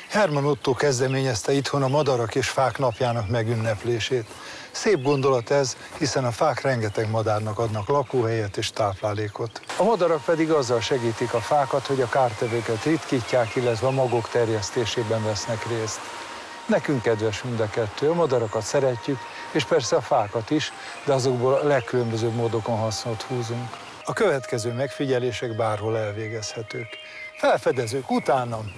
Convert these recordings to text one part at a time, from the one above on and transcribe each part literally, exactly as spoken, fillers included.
Herman Ottó kezdeményezte itthon a madarak és fák napjának megünneplését. Szép gondolat ez, hiszen a fák rengeteg madárnak adnak lakóhelyet és táplálékot. A madarak pedig azzal segítik a fákat, hogy a kártevőket ritkítják, illetve a magok terjesztésében vesznek részt. Nekünk kedves mind a kettő, a madarakat szeretjük, és persze a fákat is, de azokból a legkülönbözőbb módokon hasznot húzunk. A következő megfigyelések bárhol elvégezhetők. Felfedezők utánam!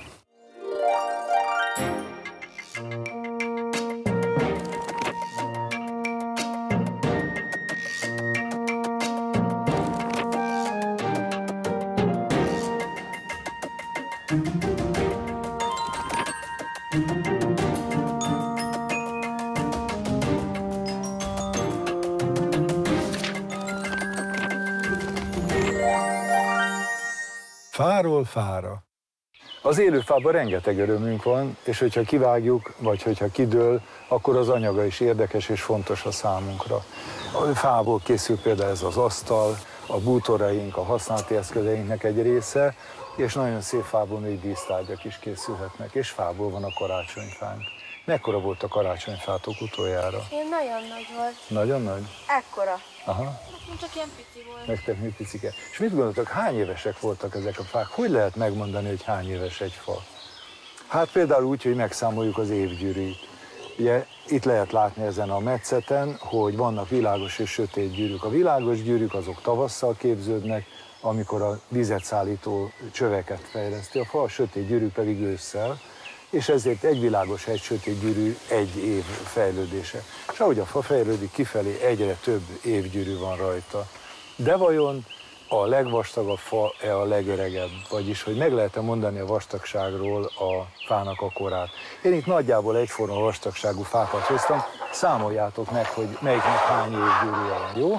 Fáról fára. Az élőfában rengeteg örömünk van, és hogyha kivágjuk, vagy hogyha kidől, akkor az anyaga is érdekes és fontos a számunkra. A fából készül például ez az asztal, a bútoraink, a használati eszközeinknek egy része, és nagyon szép fából még dísztárgyak is készülhetnek, és fából van a karácsonyfánk. Mekkora volt a karácsonyfátok utoljára? Én nagyon nagy volt. Nagyon nagy? Ekkora. Aha. Nekem csak ilyen pici volt. Nektek mi picike. És mit gondoltok, hány évesek voltak ezek a fák? Hogy lehet megmondani, hogy hány éves egy fa? Hát például úgy, hogy megszámoljuk az évgyűrűit. Ugye itt lehet látni ezen a metszeten, hogy vannak világos és sötét gyűrűk. A világos gyűrűk azok tavasszal képződnek, amikor a vizet szállító csöveket fejleszti a fa, a sötét gyűrű pedig ősszel, és ezért egy világos, egy sötét gyűrű egy év fejlődése. És ahogy a fa fejlődik kifelé, egyre több évgyűrű van rajta. De vajon a legvastagabb fa-e a legöregebb? Vagyis, hogy meg lehet-e mondani a vastagságról a fának a korát? Én itt nagyjából egyforma vastagságú fákat hoztam, számoljátok meg, hogy melyiknek hány évgyűrűje van, jó?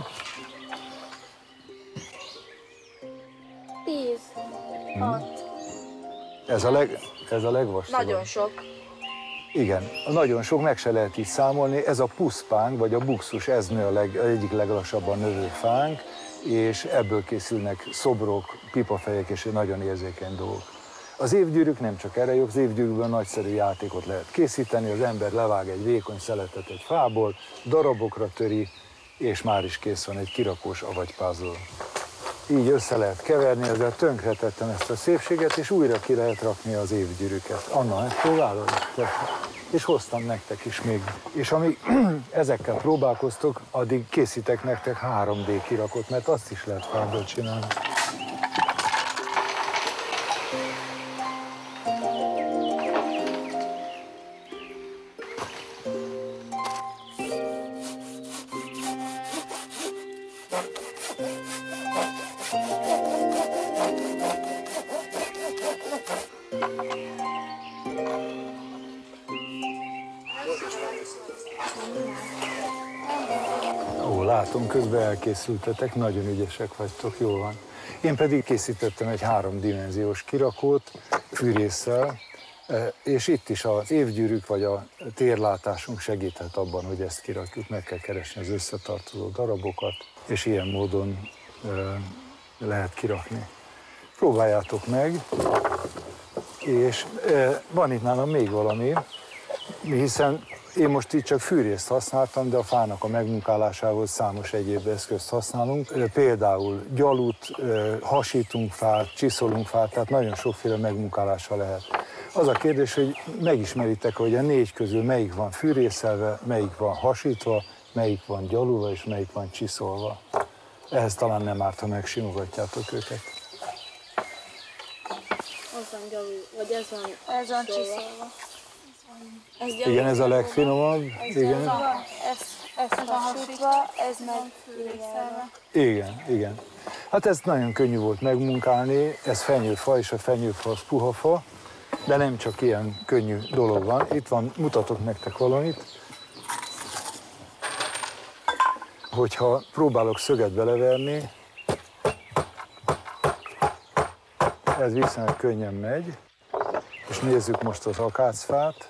Tíz. Hat. Ez a, leg, ez a legvastagabb. Nagyon sok. Igen, nagyon sok, meg se lehet így számolni. Ez a puszpánk, vagy a buxus, ez nő a leg, egyik leglassabban növő fánk, és ebből készülnek szobrok, pipafejek és nagyon érzékeny dolgok. Az évgyűrűk nem csak erre jók, az évgyűrűkben nagyszerű játékot lehet készíteni, az ember levág egy vékony szeletet egy fából, darabokra töri, és már is kész van egy kirakós avagypuzzle. Így össze lehet keverni, ezzel tönkretettem ezt a szépséget, és újra ki lehet rakni az évgyűrűket. Anna, megpróbálod? És hoztam nektek is még. És amíg ezekkel próbálkoztok, addig készítek nektek három dé kirakot, mert azt is lehet fából csinálni. Ó, látom, közben elkészültetek, nagyon ügyesek vagytok, jól van. Én pedig készítettem egy háromdimenziós kirakót fűrésszel, és itt is az évgyűrűk vagy a térlátásunk segíthet abban, hogy ezt kirakjuk, meg kell keresni az összetartozó darabokat, és ilyen módon lehet kirakni. Próbáljátok meg, és van itt nálam még valami, hiszen én most itt csak fűrészt használtam, de a fának a megmunkálásához számos egyéb eszközt használunk. Például gyalut, hasítunk fát, csiszolunk fát, tehát nagyon sokféle megmunkálása lehet. Az a kérdés, hogy megismeritek, hogy a négy közül melyik van fűrészelve, melyik van hasítva, melyik van gyalulva és melyik van csiszolva. Ehhez talán nem árt, ha megsimogatjátok őket. Az van gyalul, vagy ez van, ez van csiszolva. Ez igen, ez a legfinomabb. Ez igen. Ez, ez van hasítva, ez meg fűrészelve. Igen, igen. Hát ezt nagyon könnyű volt megmunkálni, ez fenyőfa, és a fenyőfa az puha fa, de nem csak ilyen könnyű dolog van. Itt van, mutatok nektek valamit. Hogyha próbálok szöget beleverni, ez viszonylag könnyen megy, és nézzük most az akácfát.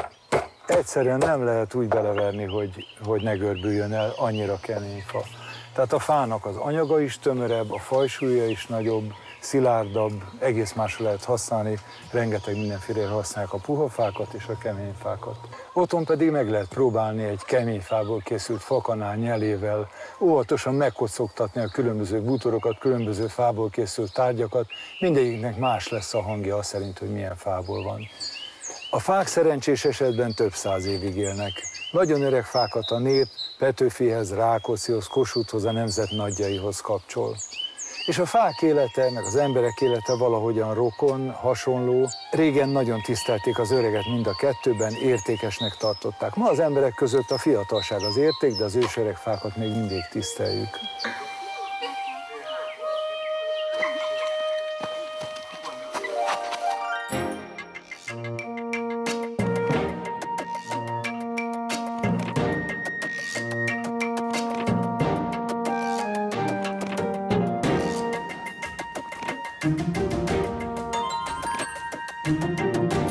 Egyszerűen nem lehet úgy beleverni, hogy, hogy ne görbüljön el, annyira kemény fa. Tehát a fának az anyaga is tömörebb, a fajsúlya is nagyobb, szilárdabb, egész másra lehet használni, rengeteg mindenféle használják a puha fákat és a kemény fákat. Otthon pedig meg lehet próbálni egy kemény fából készült fakanál nyelével, óvatosan megkocogtatni a különböző bútorokat, különböző fából készült tárgyakat, mindegyiknek más lesz a hangja az szerint, hogy milyen fából van. A fák szerencsés esetben több száz évig élnek. Nagyon öreg fákat a nép Petőfihez, Rákóczihoz, Kossuthhoz, a nemzet nagyjaihoz kapcsol. És a fák élete, meg az emberek élete valahogyan rokon, hasonló. Régen nagyon tisztelték az öreget mind a kettőben, értékesnek tartották. Ma az emberek között a fiatalság az érték, de az ősöreg fákat még mindig tiszteljük. Thank you.